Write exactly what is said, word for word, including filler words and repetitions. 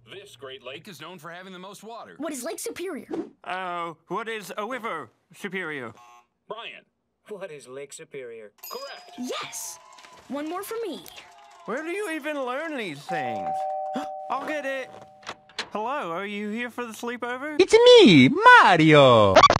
This Great Lake is known for having the most water. What is Lake Superior? Oh, uh, what is a river superior? Brian. What is Lake Superior? Correct. Yes. One more for me. Where do you even learn these things? I'll get it. Hello, are you here for the sleepover? It's me, Mario!